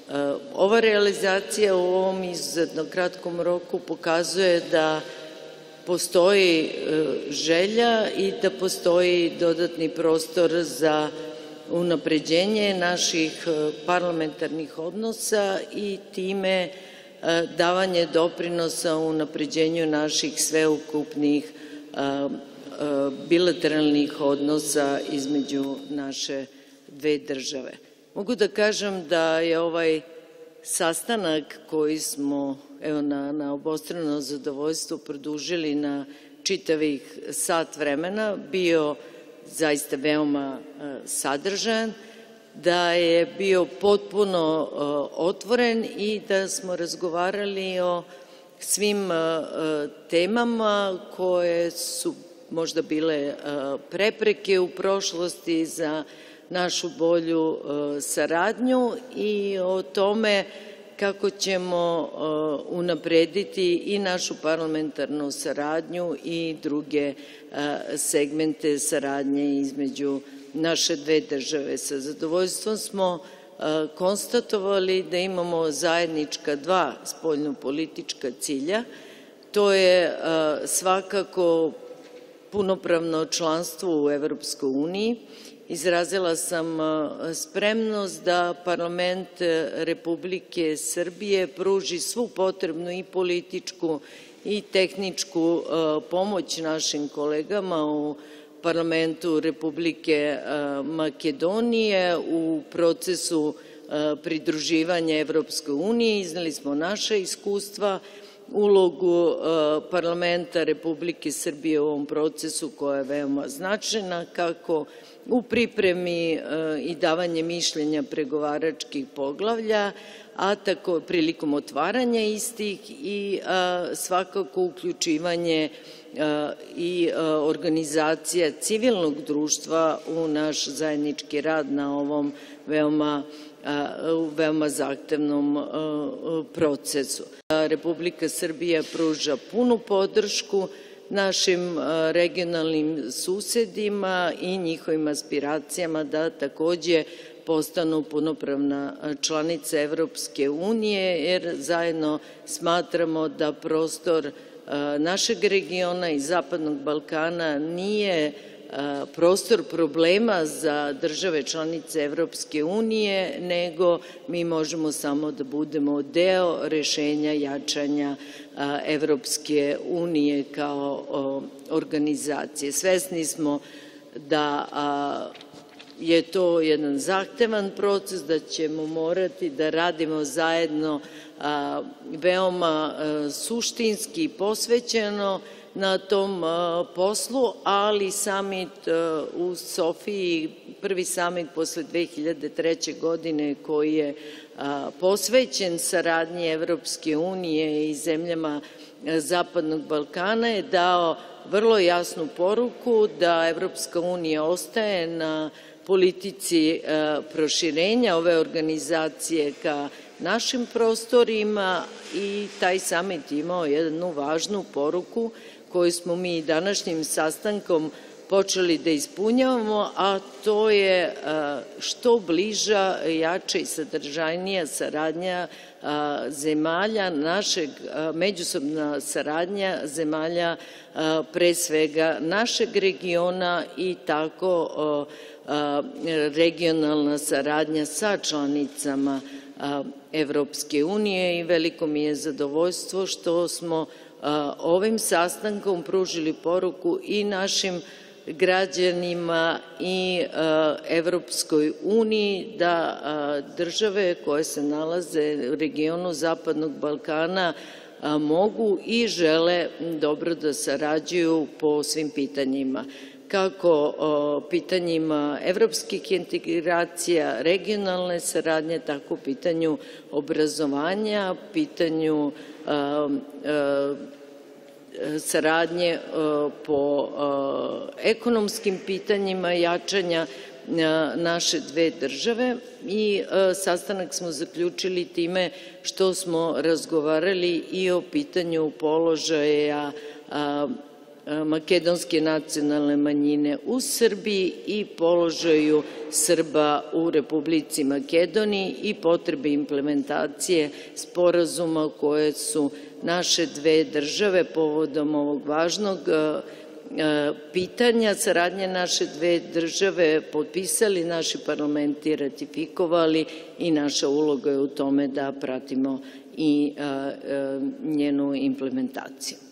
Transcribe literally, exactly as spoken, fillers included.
Ova realizacija u ovom izuzetno kratkom roku pokazuje da postoji želja i da postoji dodatni prostor za unapređenje naših parlamentarnih odnosa i time davanje doprinosa u unapređenju naših sveukupnih bilateralnih odnosa između naše dve države. Mogu da kažem da je ovaj sastanak koji smo evo, na, na obostrano zadovoljstvo produžili na čitavih sat vremena bio zaista veoma sadržajan, da je bio potpuno otvoren i da smo razgovarali o svim temama koje su možda bile prepreke u prošlosti za našu bolju saradnju i o tome kako ćemo unaprediti i našu parlamentarnu saradnju i druge segmente saradnje između naše dve države. Sa zadovoljstvom smo konstatovali da imamo zajednička dva spoljnopolitička cilja. To je svakako punopravno članstvo u Evropskoj uniji. Izrazila sam spremnost da parlament Republike Srbije pruži svu potrebnu i političku i tehničku pomoć našim kolegama u parlamentu Republike Makedonije u procesu pridruživanja Evropskoj uniji. Izneli smo naše iskustva, ulogu parlamenta Republike Srbije u ovom procesu koja je veoma značajna, kako u pripremi i davanje mišljenja pregovaračkih poglavlja, a tako prilikom otvaranja istih i svakako uključivanje i organizacija civilnog društva u naš zajednički rad na ovom veoma veoma zahtevnom procesu. Republika Srbija pruža punu podršku našim regionalnim susedima i njihovim aspiracijama da takođe postanu punopravna članica Evropske unije, jer zajedno smatramo da prostor našeg regiona i Zapadnog Balkana nije prostor problema za države članice Evropske unije, nego mi možemo samo da budemo deo rešenja jačanja Evropske unije kao organizacije. Svesni smo da je to jedan zahtevan proces, da ćemo morati da radimo zajedno veoma suštinski i posvećeno na tom poslu, ali samit u Sofiji, prvi samit posle dve hiljade treće. godine koji je posvećen saradnji Evropske unije i zemljama Zapadnog Balkana je dao vrlo jasnu poruku da Evropska unija ostaje na politici proširenja ove organizacije ka našim prostorima i taj samit imao jednu važnu poruku koju smo mi današnjim sastankom počeli da ispunjavamo, a to je što bliža, jača i sadržajnija saradnja zemalja našeg, međusobna saradnja zemalja pre svega našeg regiona i tako regionalna saradnja sa članicama Evropske unije i veliko mi je zadovoljstvo što smo ovim sastankom pružili poruku i našim građanima i Evropskoj uniji da države koje se nalaze u regionu Zapadnog Balkana mogu i žele dobro da sarađuju po svim pitanjima, kako pitanjima evropskih integracija, regionalne saradnje, tako u pitanju obrazovanja, pitanju saradnje po ekonomskim pitanjima jačanja naše dve države i sastanak smo zaključili time što smo razgovarali i o pitanju položaja makedonske nacionalne manjine u Srbiji i položaju Srba u Republici Makedoniji i potrebe implementacije sporazuma koje su naše dve države povodom ovog važnog pitanja saradnje naše dve države potpisali, naši parlamenti ratifikovali i naša uloga je u tome da pratimo i njenu implementaciju.